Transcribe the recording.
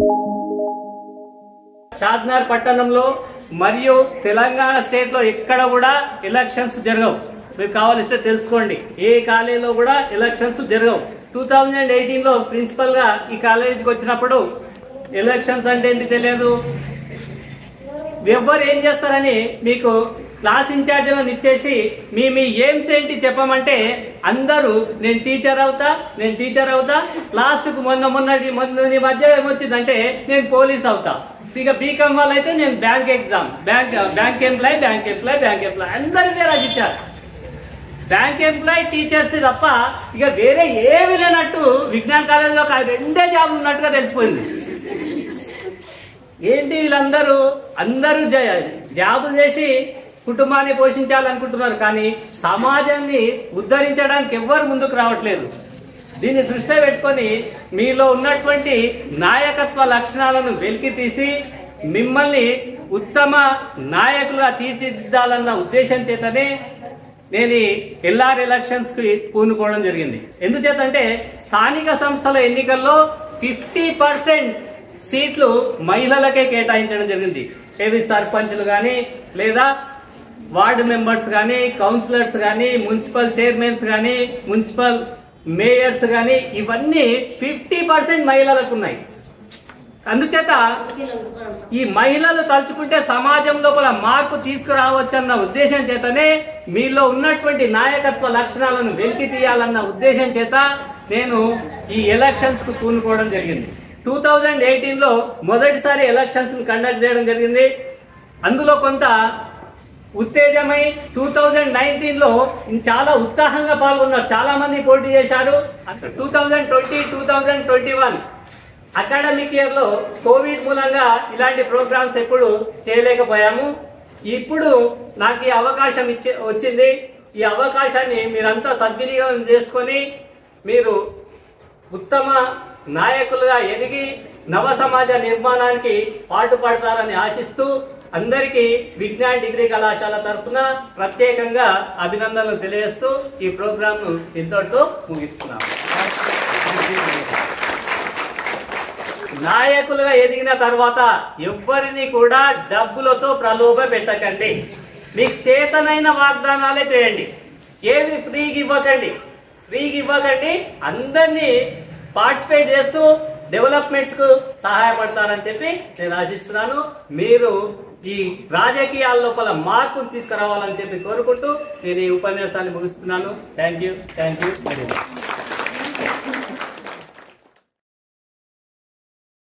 షాద్నగర్ పట్టణంలో మరియు తెలంగాణ స్టేట్ లో ఎక్కడ కూడా ఎలక్షన్స్ జరగవు. మీరు కావాలిస్తే తెలుసుకోండి, ఏ కాలేజీలో కూడా ఎలక్షన్స్ జరగవు. 2018 లో ప్రిన్సిపల్ గా ఈ కాలేజీకి వచ్చినప్పుడు ఎలక్షన్స్ అంటే ఏంటి తెలియదు. ఎవరు ఏం చేస్తారని మీకు క్లాస్ ఇన్ఛార్జీలను ఇచ్చేసి మీ ఎయిమ్స్ ఏంటి చెప్పమంటే అందరూ నేను టీచర్ అవుతా లాస్ట్ కు మొన్న మధ్య ఏమొచ్చిందంటే నేను పోలీస్ అవుతా. ఇక బీకామ్ వాళ్ళు అయితే నేను బ్యాంక్ ఎంప్లాయ్ అందరికీ రాసిచ్చారు. బ్యాంక్ ఎంప్లాయ్ టీచర్స్ తప్ప ఇక వేరే ఏమి లేనట్టు విజ్ఞాన కాలేజీలో 2 జాబులు ఉన్నట్టుగా తెలిసిపోయింది. ఏంటి వీళ్ళందరూ జాబులు చేసి కుటుంబాన్ని పోషించాలనుకుంటున్నారు, కానీ సమాజాన్ని ఉద్ధరించడానికి ఎవ్వరు ముందుకు రావట్లేదు. దీన్ని దృష్టిలో పెట్టుకొని మీలో ఉన్నటువంటి నాయకత్వ లక్షణాలను వెలికి తీసి మిమ్మల్ని ఉత్తమ నాయకులుగా తీర్చిదిద్దాలన్న ఉద్దేశం చేతనే నేను ఎల్ఆర్ ఎలక్షన్స్ కి పూనుకోవడం జరిగింది. ఎందుచేతంటే స్థానిక సంస్థల ఎన్నికల్లో 50% సీట్లు మహిళలకే కేటాయించడం జరిగింది. ఏవి సర్పంచ్లు కానీ లేదా వార్డు మెంబర్స్ కానీ కౌన్సిలర్స్ కానీ మున్సిపల్ చైర్మన్స్ కానీ మున్సిపల్ మేయర్స్ కానీ ఇవన్నీ 50% మహిళలకు ఉన్నాయి. అందుచేత ఈ మహిళలు తలుచుకుంటే సమాజం లోపల మార్పు తీసుకురావచ్చన్న ఉద్దేశం చేతనే మీలో ఉన్నటువంటి నాయకత్వ లక్షణాలను వెలికి తీయాలన్న ఉద్దేశం చేత నేను ఈ ఎలక్షన్స్ కు పూనుకోవడం జరిగింది. 2018 లో మొదటిసారి ఎలక్షన్స్ కండక్ట్ చేయడం జరిగింది. అందులో కొంత ఉత్తేజమై 2019 లో చాలా ఉత్సాహంగా పాల్గొన్నారు. చాలా మంది పోటీ చేశారు. 2020, 2021 అకాడమిక్ ఇయర్ లో కోవిడ్ మూలంగా ఇలాంటి ప్రోగ్రామ్స్ ఎప్పుడు చేయలేకపోయాము. ఇప్పుడు నాకు ఈ అవకాశం వచ్చింది. ఈ అవకాశాన్ని మీరంతా సద్వినియోగం చేసుకొని మీరు ఉత్తమ నాయకులుగా ఎదిగి నవ సమాజ నిర్మాణానికి పాటుపడతారని ఆశిస్తూ అందరికీ విజ్ఞాన్ డిగ్రీ కళాశాల తరఫున ప్రత్యేకంగా అభినందనలు తెలియజేస్తూ ఈ ప్రోగ్రామ్ ను ఇంతటితో ముగిస్తున్నాము. నాయకులుగా ఎదిగిన తర్వాత ఎవ్వరిని కూడా డబ్బులతో ప్రలోభ పెట్టకండి. మీకు చేతనైన వాగ్దానాలే చేయండి. ఏవి ఫ్రీగా ఇవ్వకండి. అందరినీ పార్టిసిపేట్ చేస్తూ డెవలప్మెంట్స్ కు సహాయపడతారని చెప్పి నేను ఆశిస్తున్నాను. మీరు ఈ రాజకీయాల లోపల మార్పును తీసుకురావాలని చెప్పి కోరుకుంటూ నేను ఈ ఉపన్యాసాన్ని ముగిస్తున్నాను. Thank you very much.